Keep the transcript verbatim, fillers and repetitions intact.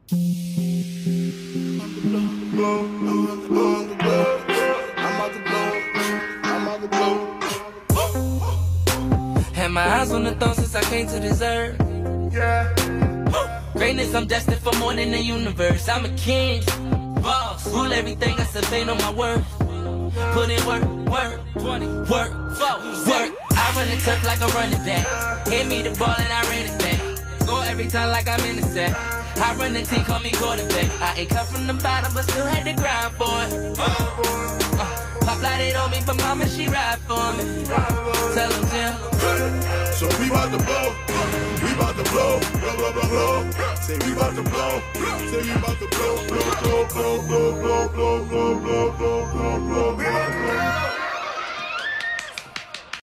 Had my eyes on the throne since I came to this earth. Yeah. Greatness, I'm destined for more than the universe. I'm a king, boss, rule everything, I sustain on my worth. Put in work, work, twenty, work, four, work. I run the turf like a running back. Hit me the ball and I ran it back. Score every time like I'm in the sack. I run the team, call me quarterback. I ain't come from the bottom, but still had to grind for it. Uh, uh, Pop lighted on me, but mama, she ride for me. Tell them, Jim. So we bout to blow, we bout to blow, blow, blow, blow, blow. Say we bout to blow, say we bout to blow, blow, blow, blow, blow, blow, blow, blow, blow, blow, blow, blow, blow.